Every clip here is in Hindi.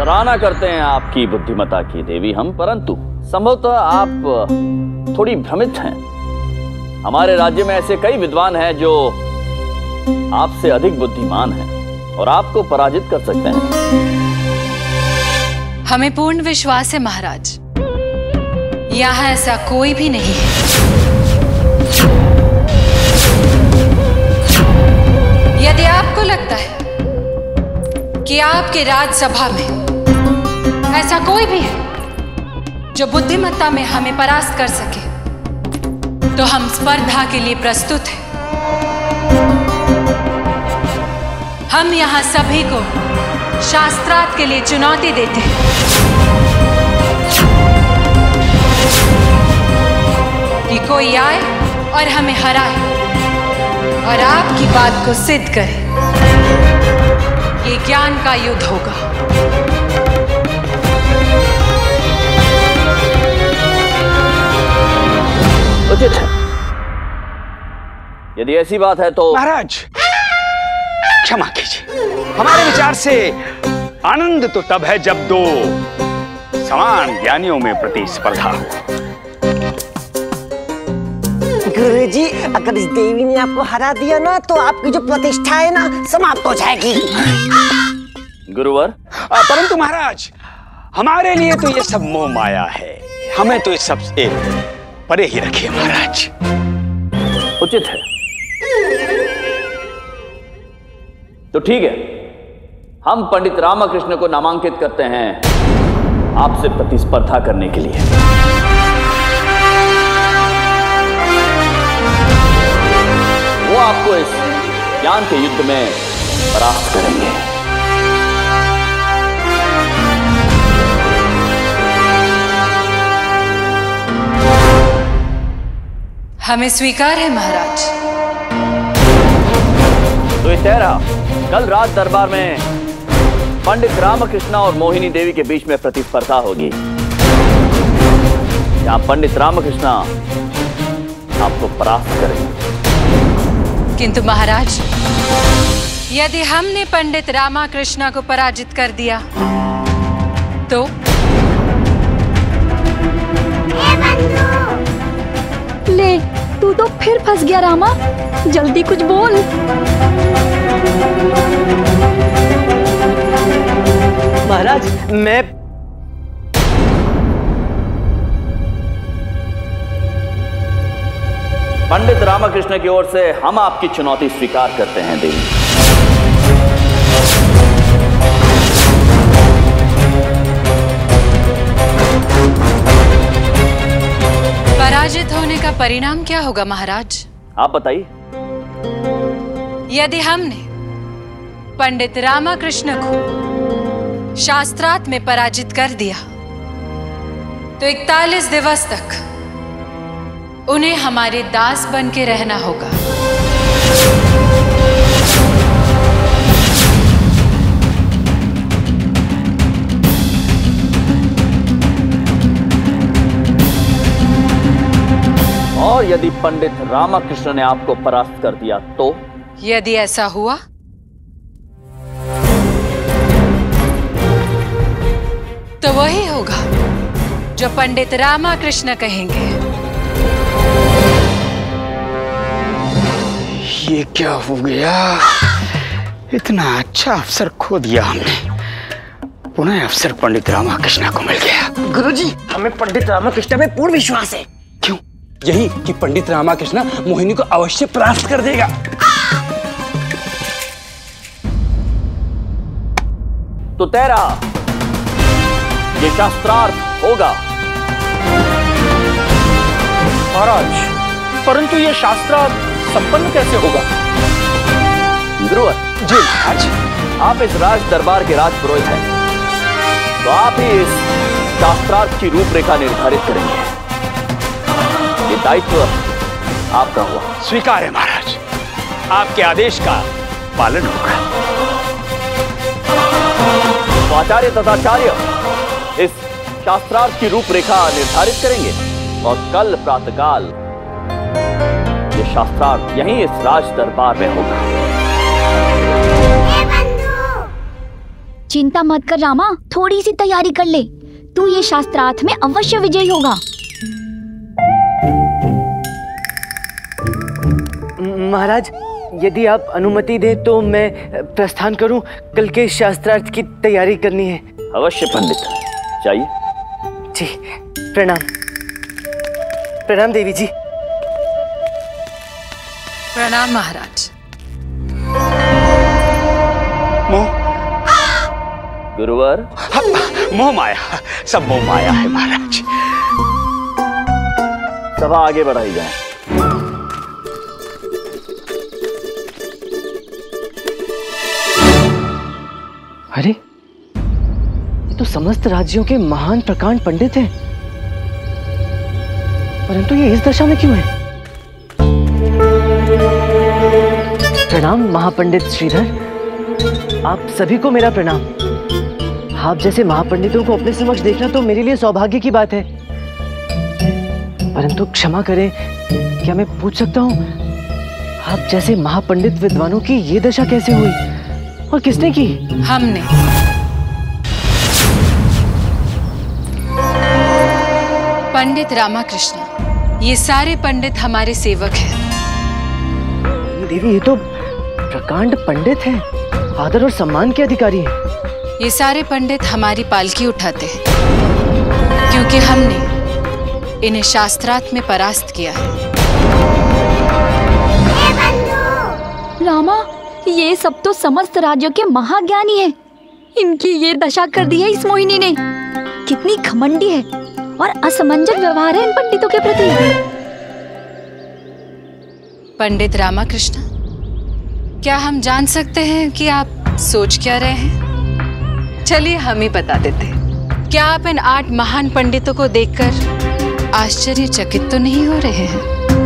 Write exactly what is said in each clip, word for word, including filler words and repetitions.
सराहना करते हैं आपकी बुद्धिमत्ता की देवी हम, परंतु संभवतः आप थोड़ी भ्रमित हैं। हमारे राज्य में ऐसे कई विद्वान हैं जो आपसे अधिक बुद्धिमान हैं और आपको पराजित कर सकते हैं। हमें पूर्ण विश्वास है महाराज, यहाँ ऐसा कोई भी नहीं है। यदि आपको लगता है कि आपके राज्यसभा में ऐसा कोई भी है जो बुद्धिमत्ता में हमें परास्त कर सके, तो हम स्पर्धा के लिए प्रस्तुत हैं। हम यहाँ सभी को शास्त्रार्थ के लिए चुनौती देते हैं कि कोई आए और हमें हराए और आपकी बात को सिद्ध करे। ये ज्ञान का युद्ध होगा। उचित है। यदि ऐसी बात है तो महाराज क्षमा कीजिए, हमारे विचार से आनंद तो तब है जब दो समान ज्ञानियों में प्रतिस्पर्धा हो। गुरुजी, अगर इस देवी ने आपको हरा दिया ना तो आपकी जो प्रतिष्ठा है ना समाप्त हो जाएगी। गुरुवर, परंतु महाराज हमारे लिए तो ये सब मोह माया है, हमें तो इस सब से परे ही रखिए महाराज। उचित है। तो ठीक है, हम पंडित रामकृष्ण को नामांकित करते हैं आपसे प्रतिस्पर्धा करने के लिए। वो आपको इस ज्ञान के युद्ध में परास्त करेंगे। हमें स्वीकार है महाराज। तो ये तय रहा, कल रात दरबार में पंडित रामकृष्ण और मोहिनी देवी के बीच में प्रतिस्पर्धा होगी। यहाँ पंडित रामकृष्ण आपको परास्त करेंगे। किंतु महाराज, यदि हमने पंडित रामकृष्ण को पराजित कर दिया तो? ले, तू तो फिर फंस गया रामा, जल्दी कुछ बोल। महाराज, मैं पंडित रामकृष्ण की ओर से हम आपकी चुनौती स्वीकार करते हैं देवी। पराजित होने का परिणाम क्या होगा महाराज? आप बताइए। यदि हमने पंडित रामकृष्ण को शास्त्रार्थ में पराजित कर दिया तो इकतालीस दिवस तक उन्हें हमारे दास बन के रहना होगा। और यदि पंडित रामकृष्ण ने आपको परास्त कर दिया तो? यदि ऐसा हुआ तो वही होगा जो पंडित रामकृष्ण कहेंगे। ये क्या हो गया? इतना अच्छा अवसर खो दिया हमने। पुनः अवसर पंडित रामकृष्ण को मिल गया। गुरुजी, हमें पंडित रामकृष्ण में पूर्ण विश्वास है। क्यों? यही कि पंडित रामकृष्ण मोहिनी को अवश्य परास्त कर देगा। तो तय रहा, ये शास्त्रार्थ होगा। महाराज, परंतु ये शास्त्रार्थ संपन्न कैसे होगा? गुरुवर जी महाराज, आप इस राज दरबार के राज पुरोहित हैं, तो आप ही इस शास्त्रार्थ की रूपरेखा निर्धारित करेंगे। ये दायित्व आपका हुआ। स्वीकार है महाराज, आपके आदेश का पालन होगा। तो आचार्य तथाचार्य इस शास्त्रार्थ की रूपरेखा निर्धारित करेंगे और कल प्रातःकाल ये शास्त्रार्थ यहीं इस राज दरबार में होगा। चिंता मत कर रामा, थोड़ी सी तैयारी कर ले, तू ये शास्त्रार्थ में अवश्य विजयी होगा। महाराज, यदि आप अनुमति दें तो मैं प्रस्थान करूं, कल के शास्त्रार्थ की तैयारी करनी है। अवश्य पंडित, चाहिए। जी, प्रणाम। प्रणाम देवी जी। प्रणाम महाराज। मोह गुरुवर, मोह माया, सब मोह माया है महाराज। सभा आगे बढ़ाई जाए। अरे, ये तो समस्त राज्यों के महान प्रकांड पंडित हैं, परंतु ये इस दशा में क्यों है? प्रणाम महापंडित श्रीधर, आप सभी को मेरा प्रणाम। आप जैसे महापंडितों को अपने समक्ष देखना तो मेरे लिए सौभाग्य की बात है, परंतु क्षमा करें, क्या मैं पूछ सकता हूँ आप जैसे महापंडित विद्वानों की ये दशा कैसे हुई और किसने की? हमने। पंडित रामाकृष्ण, ये सारे पंडित हमारे सेवक हैं। देवी, ये तो प्रकांड पंडित हैं, आदर और सम्मान के अधिकारी हैं। ये सारे पंडित हमारी पालकी उठाते हैं क्योंकि हमने इन्हें शास्त्रार्थ में परास्त किया है। रामा, ये सब तो समस्त राज्यों के महाज्ञानी हैं। इनकी ये दशा कर दी है इस मोहिनी ने। कितनी घमंडी है और असमंजस व्यवहार है इन पंडितों के प्रति। पंडित रामाकृष्ण, क्या हम जान सकते हैं कि आप सोच क्या रहे हैं? चलिए हम ही बता देते हैं। क्या आप इन आठ महान पंडितों को देखकर आश्चर्यचकित तो नहीं हो रहे हैं?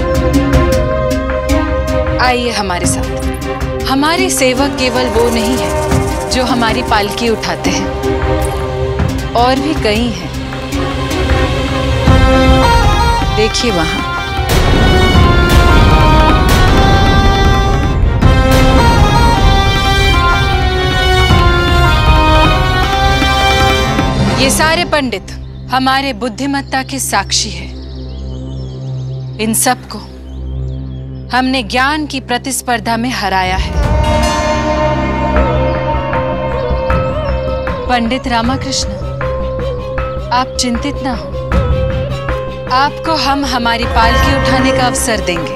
आइए हमारे साथ। हमारे सेवक केवल वो नहीं है जो हमारी पालकी उठाते हैं, और भी कई हैं। देखिए वहां। ये सारे पंडित हमारे बुद्धिमत्ता के साक्षी हैं। इन सबको हमने ज्ञान की प्रतिस्पर्धा में हराया है। पंडित रामाकृष्ण, आप चिंतित ना हो, आपको हम हमारी पालकी उठाने का अवसर देंगे।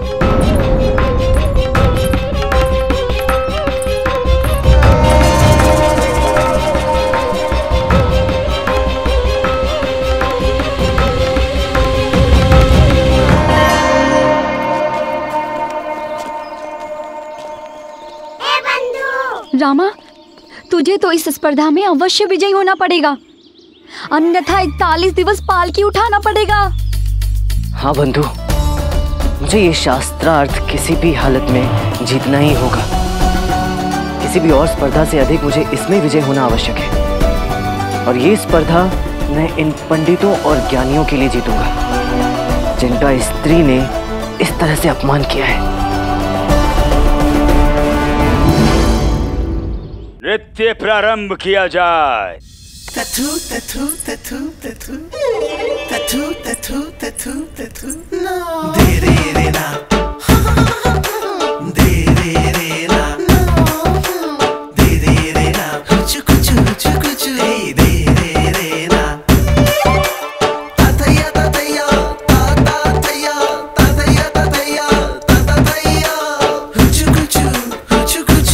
रामा, तुझे तो इस स्पर्धा में अवश्य विजयी होना पड़ेगा, अन्यथा इकतालीस दिवस पालकी उठाना पड़ेगा। हाँ बंधु, मुझे ये शास्त्रार्थ किसी भी हालत में जीतना ही होगा। किसी भी और स्पर्धा से अधिक मुझे इसमें विजय होना आवश्यक है, और ये स्पर्धा मैं इन पंडितों और ज्ञानियों के लिए जीतूंगा जिनका स्त्री ने इस तरह से अपमान किया है। नृत्य प्रारंभ किया जाए। तथु तथु तथु तथु तथु तथु तथु तथु दे रे रे ना दे रे रे ना दे रे रे ना कुछ कुछ कुछ कुछ दे रे रे ना तातैया तातैया ताता तैया तातैया तातैया ताता तैया कुछ कुछ कुछ कुछ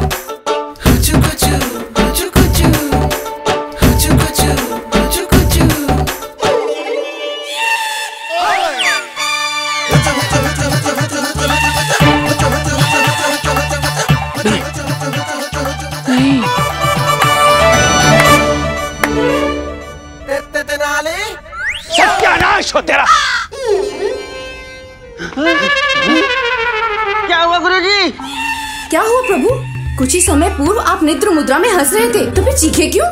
सत्यानाश हो तेरा। क्या हुआ गुरुजी? क्या हुआ प्रभु? कुछ ही समय पूर्व आप नेत्र मुद्रा में हंस रहे थे, तो फिर चीखे क्यों?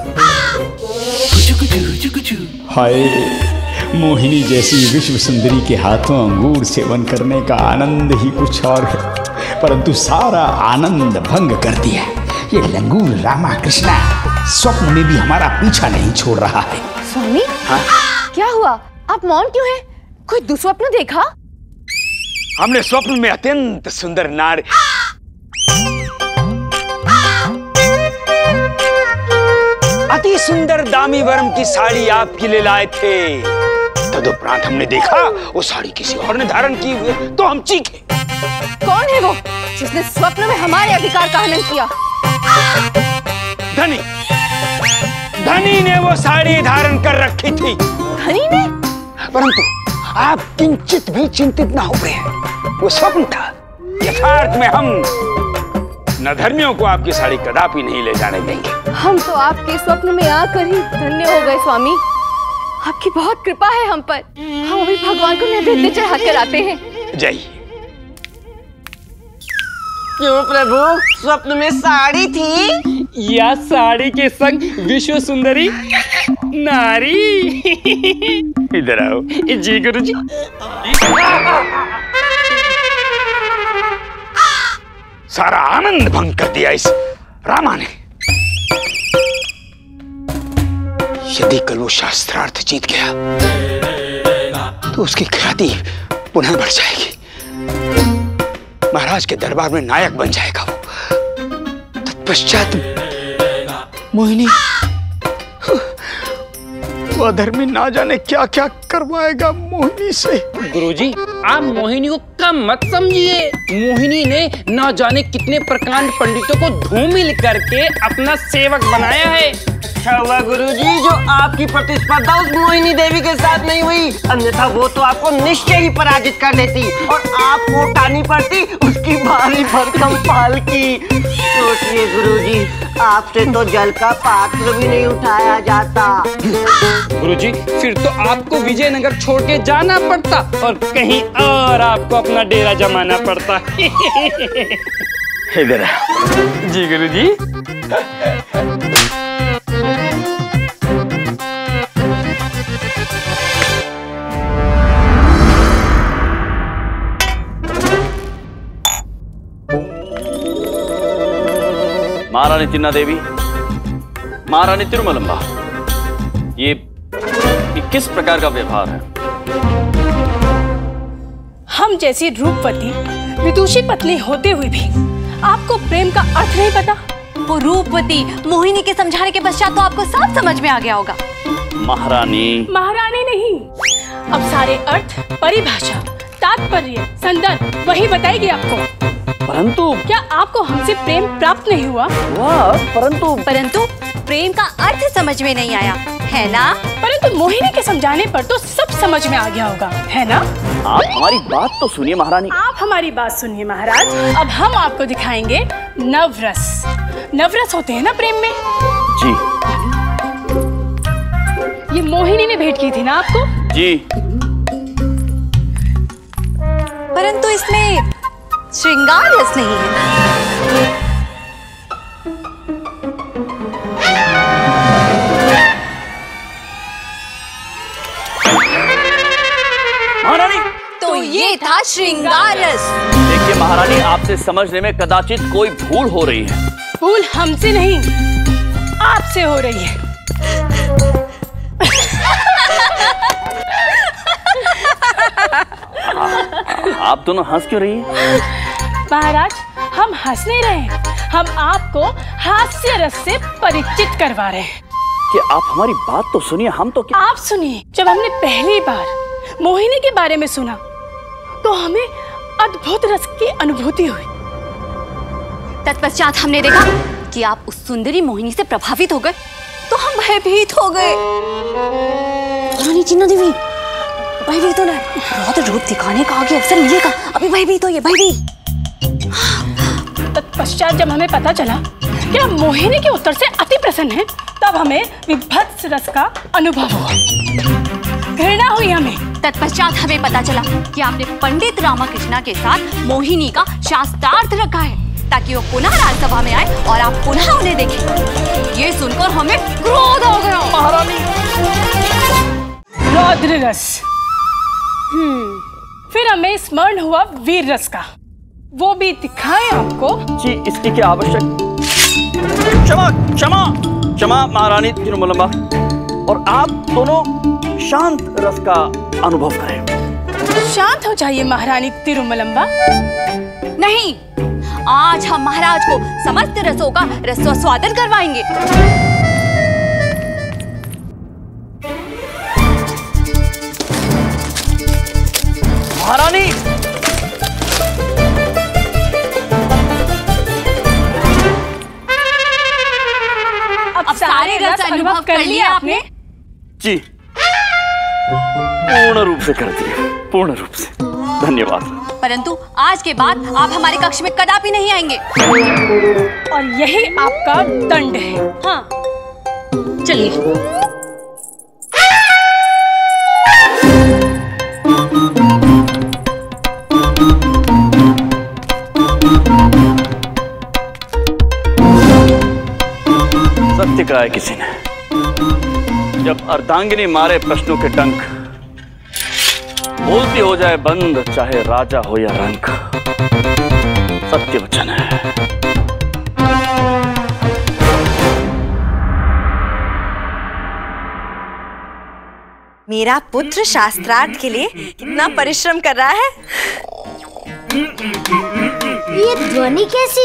हाय, मोहिनी जैसी विश्व सुंदरी के हाथों अंगूर सेवन करने का आनंद ही कुछ और है, परंतु सारा आनंद भंग कर दिया ये लंगूर रामाकृष्ण। स्वप्न में भी हमारा पीछा नहीं छोड़ रहा है। स्वामी, हाँ? क्या हुआ? आप मौन क्यों हैं? कोई दुस्वप्न देखा? हमने स्वप्न में अत्यंत सुंदर नारी अति सुंदर दामी वर्म की साड़ी आपके लिए लाए थे। तदुपरांत हमने देखा वो साड़ी किसी और ने धारण की हुई, तो हम चीखे। कौन है वो जिसने स्वप्न में हमारे अधिकार का हनन किया? धनी धनी ने वो साड़ी धारण कर रखी थी। धनी ने? परंतु आप किंचित भी चिंतित ना हो गए, वो स्वप्न था। यथार्थ में हम नधर्मियों को आपकी साड़ी कदापि नहीं ले जाने देंगे। हम तो आपके स्वप्न में आकर ही धन्य हो गए स्वामी। आपकी बहुत कृपा है हम पर। हम अभी भगवान को नैवेद्य चढ़ा कर आते हैं। जय। क्यों प्रभु, स्वप्न में साड़ी थी? या साड़ी के संग विश्व सुंदरी नारी। इधर आओ। जी गुरुजी। सारा आनंद भंग कर दिया इस रामा ने। यदि कल वो शास्त्रार्थ जीत गया तो उसकी ख्याति पुनः बढ़ जाएगी। महाराज के दरबार में नायक बन जाएगा वो। तत्पश्चात मोहिनी वो अधर्मी ना जाने क्या क्या करवाएगा मोहिनी से। गुरुजी, आप मोहिनी को कम मत समझिए। मोहिनी ने ना जाने कितने प्रकांड पंडितों को धूमिल करके अपना सेवक बनाया है। अच्छा हुआ गुरुजी जो आपकी प्रतिस्पर्धा उस मोहिनी देवी के साथ नहीं हुई, अन्यथा वो तो आपको निश्चय ही पराजित कर लेती और आपको उठानी पड़ती उसकी भारी भरकम पालकी। सोचिए गुरुजी, आपसे तो जल का पात्र भी नहीं उठाया जाता। गुरुजी, फिर तो आपको विजयनगर छोड़ के जाना पड़ता और कहीं और आपको अपना डेरा जमाना पड़ता। इधर जी गुरुजी। महारानी चिन्ना देवी, महारानी तिरुमलंबा, ये, ये किस प्रकार का व्यवहार है? हम जैसी रूपवती विदुषी पत्नी होते हुए भी आपको प्रेम का अर्थ नहीं पता? वो रूपवती मोहिनी के समझाने के पश्चात तो आपको सब समझ में आ गया होगा। महारानी महारानी नहीं, अब सारे अर्थ, परिभाषा, तात्पर्य, संदर्भ वही बताएगी आपको। परंतु क्या आपको हमसे प्रेम प्राप्त नहीं हुआ? वाह, परंतु परंतु प्रेम का अर्थ समझ में नहीं आया है ना? परंतु मोहिनी के समझाने पर तो सब समझ में आ गया होगा, है ना? आप हमारी बात तो सुनिए महारानी। आप हमारी बात सुनिए महाराज। अब हम आपको दिखाएंगे नवरस। नवरस होते हैं ना प्रेम में? जी। ये मोहिनी ने भेंट की थी ना आपको? जी। परंतु इसमें श्रृंगार रस नहीं है। महारानी, तो ये था श्रृंगार रस। देखिए महारानी, आपसे समझने में कदाचित कोई भूल हो रही है। भूल हमसे नहीं, आपसे हो रही है। आप दोनों हंस क्यों रही हैं? महाराज, हम हंस नहीं रहे, हम आपको हास्य रस से परिचित करवा रहे हैं। कि आप हमारी बात तो सुनिए, हम तो क्या... आप सुनिए, जब हमने पहली बार मोहिनी के बारे में सुना तो हमें अद्भुत रस की अनुभूति हुई। तत्पश्चात हमने देखा कि आप उस सुंदरी मोहिनी से प्रभावित हो गए तो हम भयभीत हो गए। रानी चिन्ना देवी, भयभीत होना बहुत रूप दिखाने का आगे अवसर मिलेगा, अभी भयभीत होइए, भयभीत। तत्पश्चात जब हमें पता चला कि आप मोहिनी के उत्तर से अति प्रसन्न हैं, तब हमें विभत्स रस का अनुभव हुआ, घृणा हुई हमें। तत्पश्चात हमें पता चला कि आपने पंडित रामाकृष्णा के साथ मोहिनी का शास्त्रार्थ रखा है ताकि वो पुनः राजसभा में आए और आप पुनः उन्हें देखें। ये सुनकर हमें क्रोध हो गया। महारानी, रौद्र रस। हम्म, फिर हमें स्मरण हुआ वीर रस का, वो भी दिखाएं आपको। जी, इसकी क्या आवश्यक? क्षमा क्षमा क्षमा महारानी तिरुमलम्बा, और आप दोनों शांत रस का अनुभव करें। शांत हो जाइए महारानी तिरुमलम्बा। नहीं, आज हम महाराज को समस्त रसों का रसस्वादन करवाएंगे। महारानी, अब सारे रस अनुभव कर लिए आपने? जी, पूर्ण रूप से कर दिए, पूर्ण रूप से। धन्यवाद। परंतु आज के बाद आप हमारे कक्ष में कदापि नहीं आएंगे। और यही आपका दंड है। हाँ, चलिए। सत्य कहा है किसी ने, जब अर्धांगिनी मारे प्रश्नों के डंक, बोलती हो जाए बंद, चाहे राजा हो या रंक। सत्य वचन है। मेरा पुत्र शास्त्रार्थ के लिए कितना परिश्रम कर रहा है। ये ध्वनि कैसी?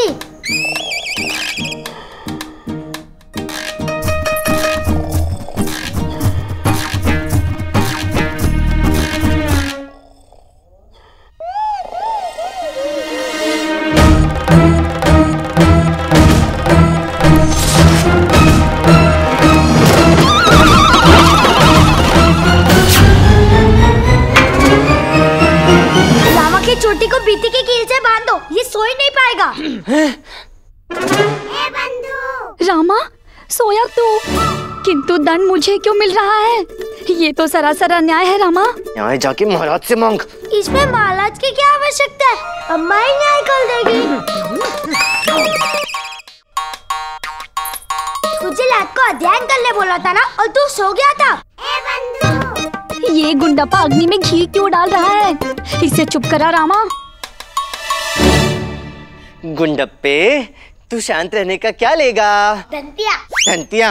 चोटी को बीती की कील से बांध दो, ये सो ही नहीं पाएगा। ए बंधु। रामा, सोया तू, किंतु दंड मुझे क्यों मिल रहा है? ये तो सरासर अन्याय है रामा। न्याय जाके महाराज से मांग। इसमें महाराज की क्या आवश्यकता है? अम्मा ही न्याय कर देगी। तुझे रात को अध्ययन करने बोला था ना, और तू सो गया था। ए बंधु। ये गुंडप्पा अग्नि में घी क्यों डाल रहा है? इसे चुप करा रामा। गुंडप्पे, तू शांत रहने का क्या लेगा? धंतिया। धंतिया।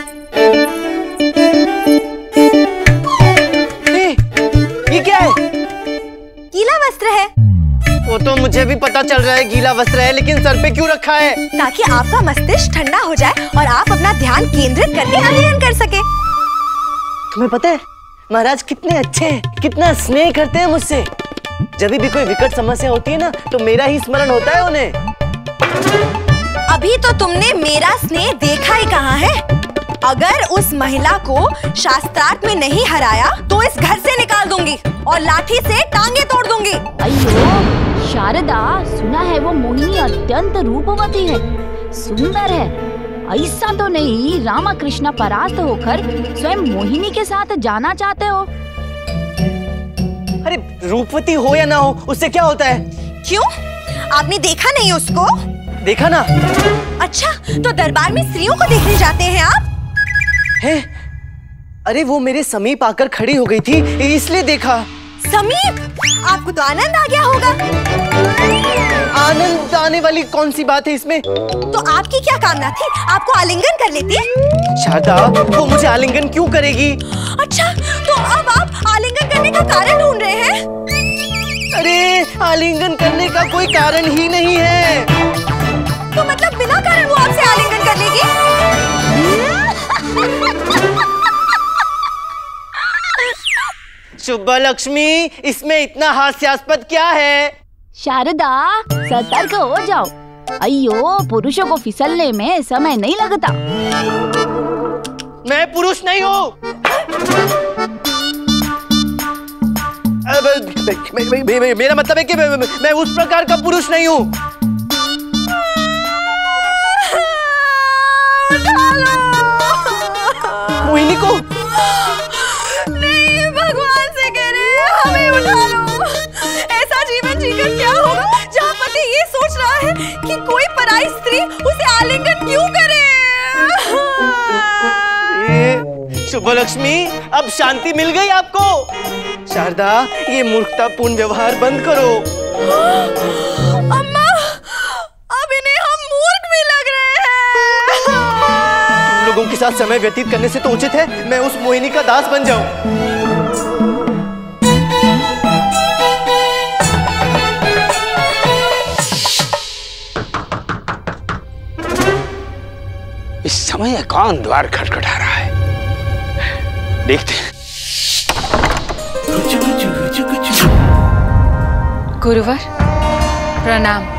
ये क्या है? गीला वस्त्र है। वो तो मुझे भी पता चल रहा है गीला वस्त्र है, लेकिन सर पे क्यों रखा है? ताकि आपका मस्तिष्क ठंडा हो जाए और आप अपना ध्यान केंद्रित करके अध्ययन कर सके। तुम्हें पता है महाराज कितने अच्छे हैं, कितना स्नेह करते हैं मुझसे। जब भी कोई विकट समस्या होती है ना, तो मेरा ही स्मरण होता है उन्हें। अभी तो तुमने मेरा स्नेह देखा ही कहाँ है। अगर उस महिला को शास्त्रार्थ में नहीं हराया तो इस घर से निकाल दूंगी और लाठी से टांगे तोड़ दूंगी। अयो शारदा, सुना है वो मोहिनी अत्यंत रूपवती है, सुंदर है। ऐसा तो नहीं रामा कृष्णा परास्त होकर स्वयं मोहिनी के साथ जाना चाहते हो? अरे रूपवती हो या ना हो, उससे क्या होता है? क्यों? आपने देखा नहीं उसको? देखा ना। अच्छा, तो दरबार में स्त्रियों को देखने जाते हैं आप? है? अरे वो मेरे समीप आकर खड़ी हो गई थी, इसलिए देखा। समीप? आपको तो आनंद आ गया होगा। आनंद आने वाली कौन सी बात है इसमें? तो आपकी क्या कामना थी? आपको आलिंगन कर लेती? शारदा, वो मुझे आलिंगन क्यों करेगी? अच्छा, तो अब आप आलिंगन करने का कारण ढूंढ रहे हैं? अरे आलिंगन करने का कोई कारण ही नहीं है। तो मतलब बिना कारण वो आपसे आलिंगन कर लेगी? शुभ लक्ष्मी, इसमें इतना हास्यास्पद क्या है? शारदा, सतर्क हो जाओ। अयो, पुरुषों को फिसलने में समय नहीं लगता। मैं पुरुष नहीं हूँ। मेरा मतलब है कि मैं, मैं उस प्रकार का पुरुष नहीं हूँ। मोहिनी को नहीं, भगवान से कह रहे हैं हमें उठा लो। ऐसा जीवन जीकर क्या होगा जहाँ पति ये सोच रहा है कि कोई पराई स्त्री उसे आलिंगन क्यों करे। शुभ लक्ष्मी, अब शांति मिल गई आपको? शारदा, ये मूर्खतापूर्ण व्यवहार बंद करो। अम्मा, अब इन्हें हम मूर्ख भी लग रहे हैं। तुम लोग लोगों के साथ समय व्यतीत करने से तो उचित है मैं उस मोहिनी का दास बन जाऊं। इस समय कौन द्वार खटखटा रहा है? देखते हैं। गुरुवर प्रणाम।